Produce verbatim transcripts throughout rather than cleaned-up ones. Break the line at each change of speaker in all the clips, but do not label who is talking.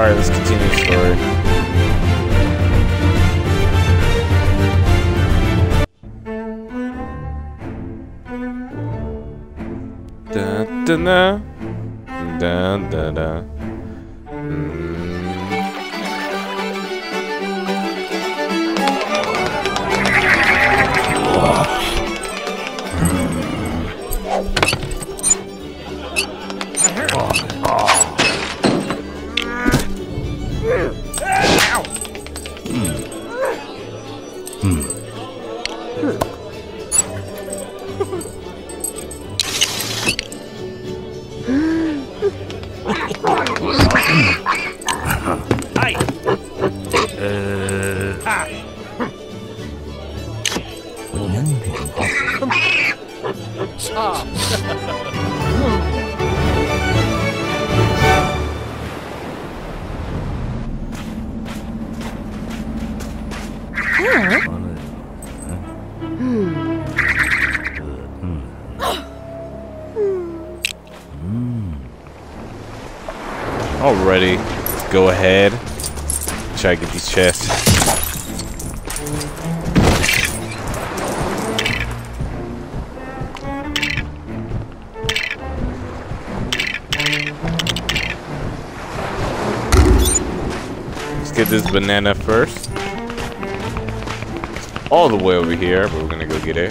Alright, let's continue the story. Da da da da da da. Mm. Already, let's go ahead. Try to get these chests. Let's get this banana first. It's all the way over here, but we're gonna go get it.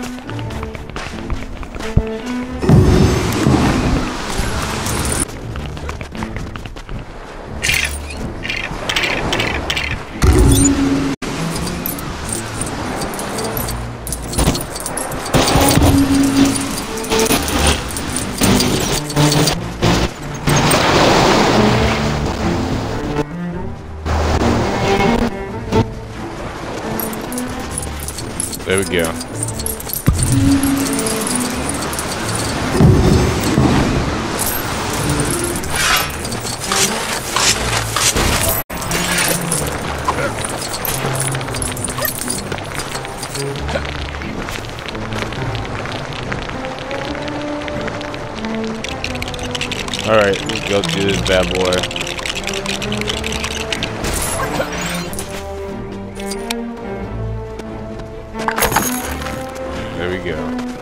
There we go. Alright, let's go do this bad boy. There we go.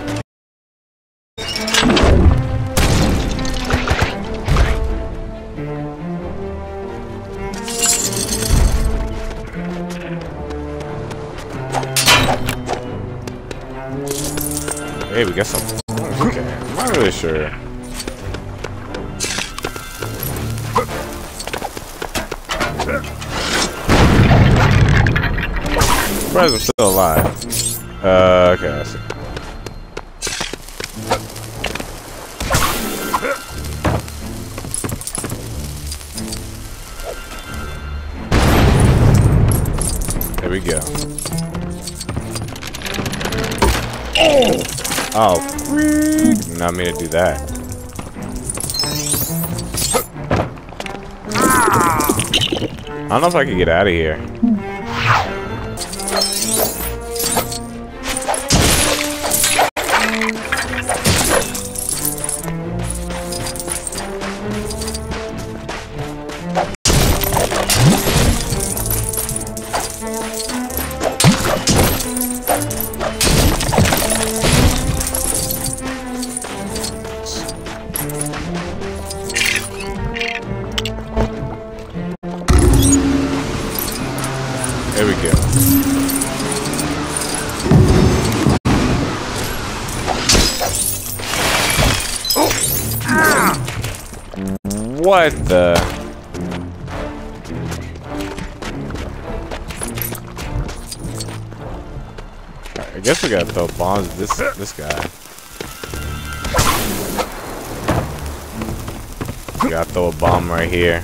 Hey, we got some. Okay, I'm not really sure. Surprised I'm still alive. Uh, okay, I see. There we go. Oh, freak! Not me to do that. I don't know if I can get out of here. There we go. What the? I guess we gotta throw bombs at this this guy. We gotta throw a bomb right here.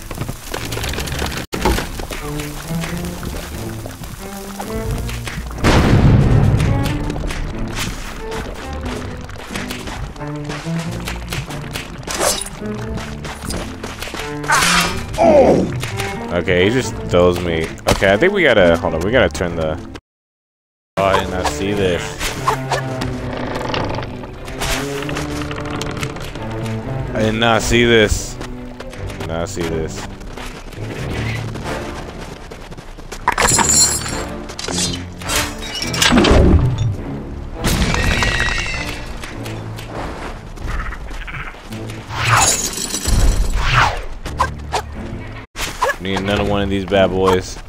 Okay, he just throws me. Okay, I think we gotta hold on. We gotta turn the. Oh, I did not see this. I did not see this. Did not see this. Need another one of these bad boys.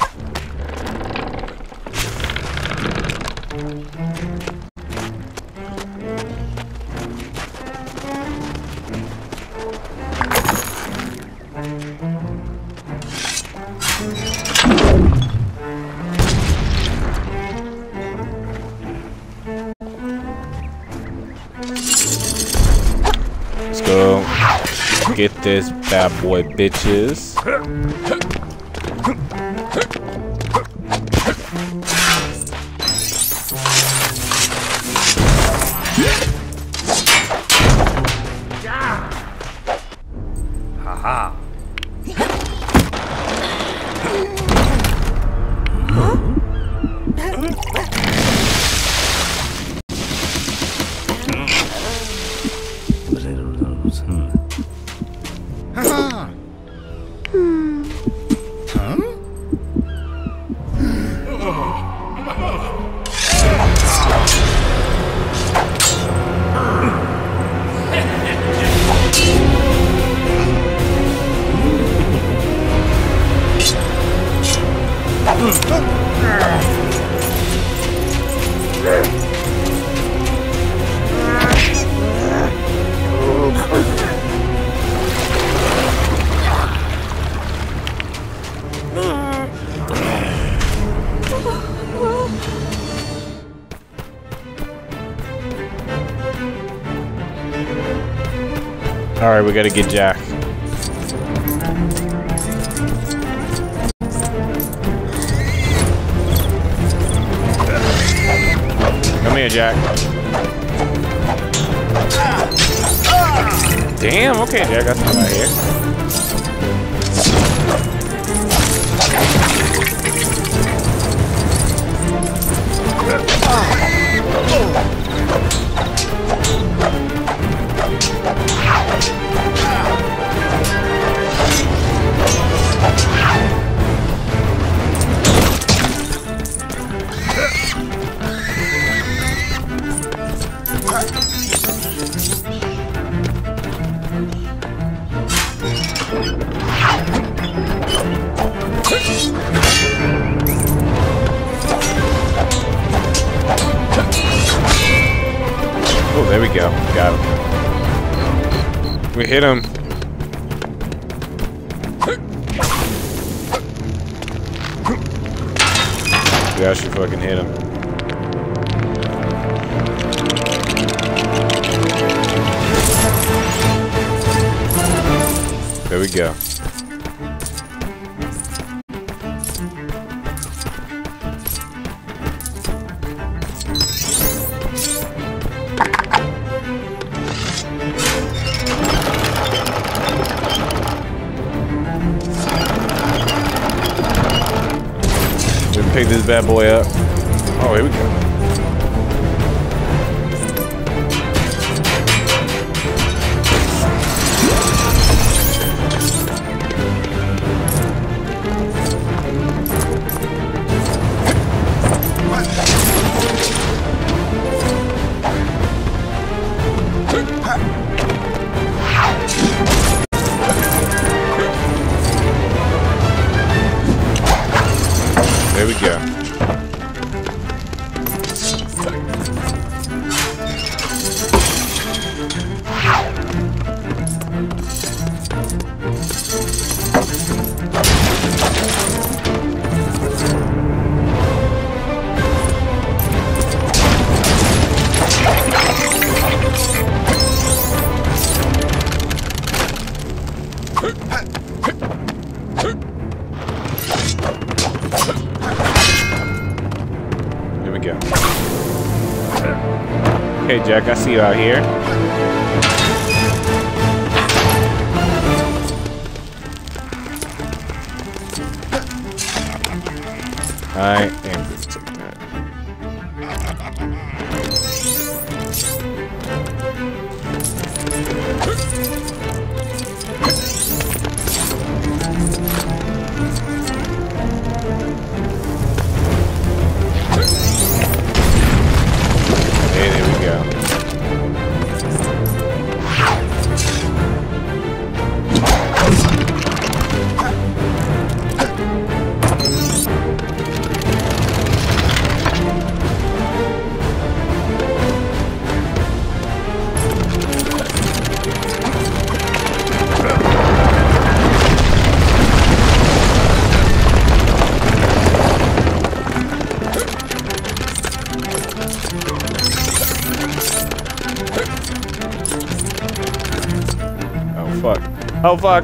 Let's go get this bad boy, bitches.
Haha.
Alright, we gotta get Jack. Come here, Jack. Damn, okay, Jack, that's not out here. Oh, there we go. Got him. We hit him. We actually fucking hit him. There we go. Pick this bad boy up. Oh, here we go. There we go. Here we go. Hey Jack, I see you out here. I am going to take that. Hey, there we go. fuck. Oh, fuck.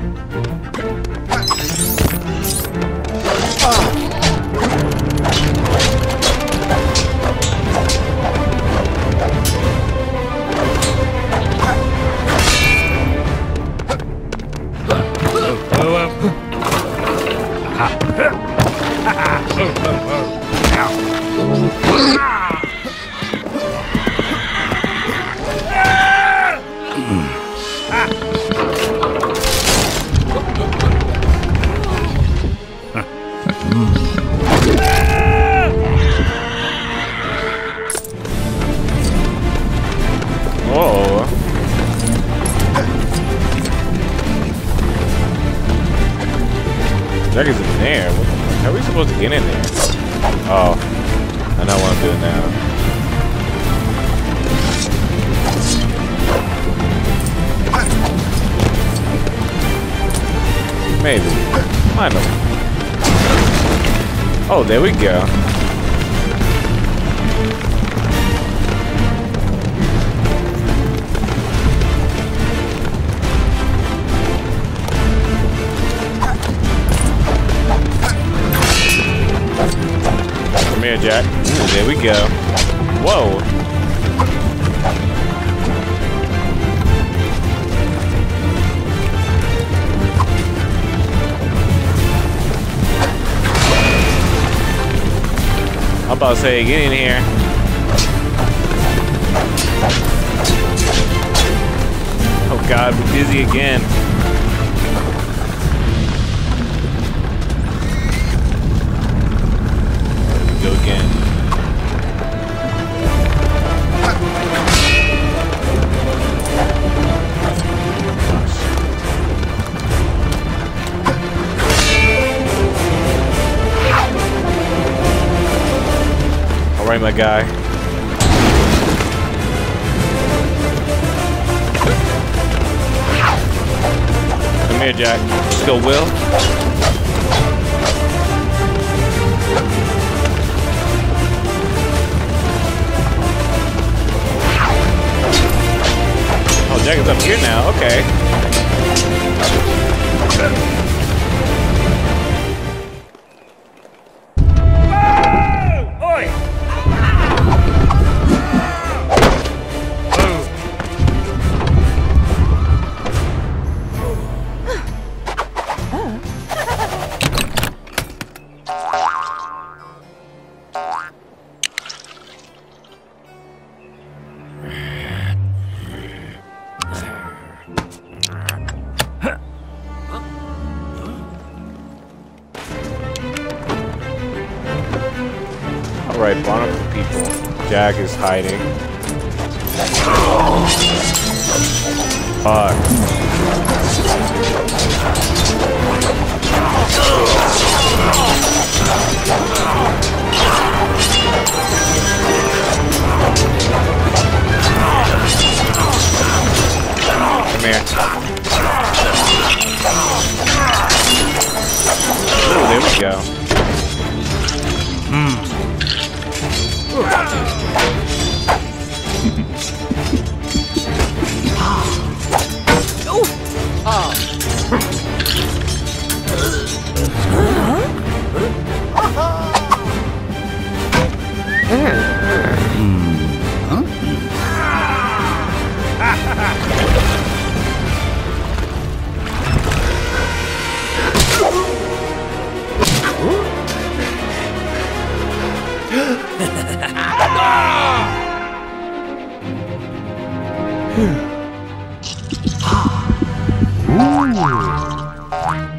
Whoa. Jack is in there. What the fuck? How are we supposed to get in there? Oh. I know what I'm doing now. Maybe. I know. Oh, there we go. Come here, Jack. Ooh, there we go. Whoa. I'm about to say, get in here. Oh God, we're dizzy again. Go again. All right, my guy. Come here, Jack. Let's go, Will. Oh, Jack is up here now. Okay. Alright, Barnacle people. Jack is hiding. Fuck. Come here. Oh, there we go. Hmm.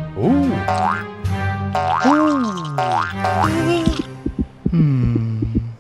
Hmm.